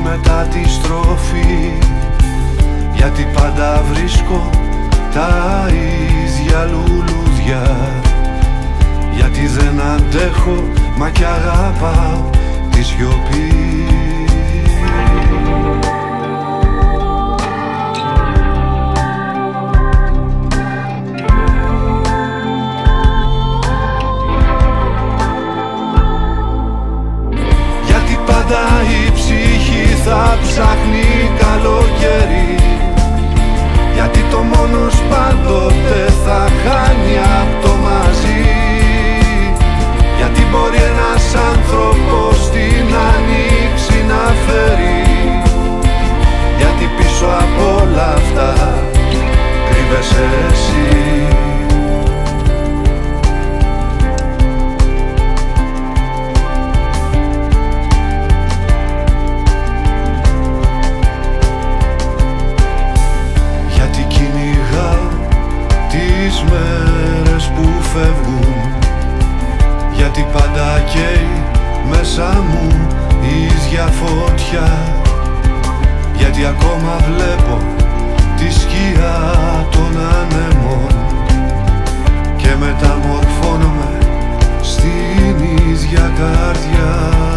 μετά τη στροφή, γιατί πάντα βρίσκω τα ίδια λουλούδια, γιατί δεν αντέχω μα κι αγαπάω τη σιωπή. Γιατί πάντα η ψυχή θα ψάχνει καλοκαίρι, γιατί το μόνος πάντοτε θα χάνει απ' το μαζί, γιατί μπορεί ένας άνθρωπος την άνοιξη να φέρει, γιατί πίσω από όλα αυτά κρύβεσαι εσύ. Τις μέρες που φεύγουν, γιατί πάντα καίει μέσα μου η ίδια φωτιά, γιατί ακόμα βλέπω τη σκιά των ανέμων και μεταμορφώνομαι στην ίδια καρδιά.